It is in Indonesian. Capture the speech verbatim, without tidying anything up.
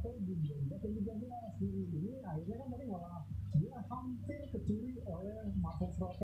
atau di dua belas atau tiga belas ini akhirnya kan tadi malah dia hampir kecuri oleh Marcus Rashford